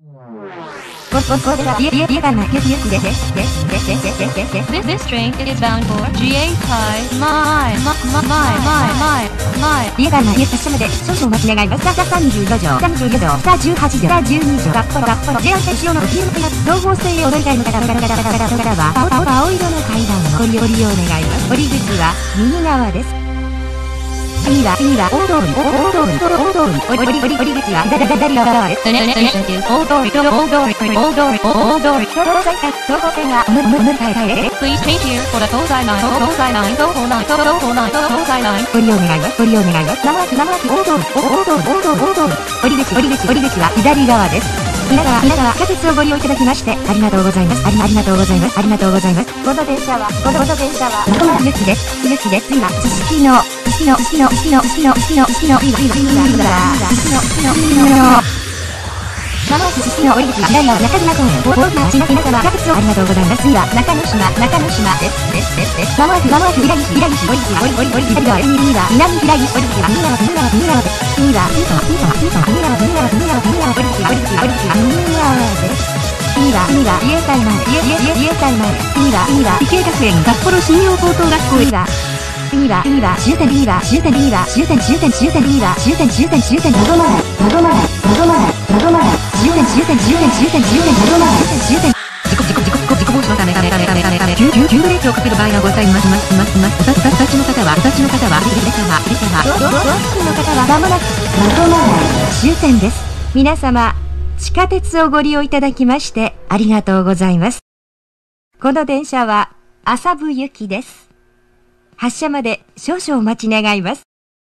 This train is bound for GA Thai. My. リエガンマイエス発車まで少々お待ち願います。35度、34度、北18度、北12度、札幌、JR 線塩の黄色の東方線へお乗り換えの方は青色の階段をご利用願います。降り口は右側です。次は大通り、降り口は左側です。 The next station is Old Dory. 東方線がお乗り換え。 Please change here for the Tozai line. Tozai line. ご利用願います。まもなく大通り、降り口は左側です。皆様地下鉄をご利用いただきましてありがとうございます。この電車は中村ゆきです。次は知識のまもなく知識の降り口は左側中島公園皆様地下鉄をありがとうございます。次は中之島です。まもなく平岸降り口は左側です。次は南平岸降り口は右側です。次は右側です。次は自衛隊前。次は理系学園札幌信用高等学校。次は終点。次は終点。まどまない。事故防止のため急ブレーキをかける場合がございます。お立ちの方はドア付近の方はまもなく終点です。皆様地下鉄をご利用いただきましてありがとうございます。この電車は麻生行きです。発車まで少々お待ち願います。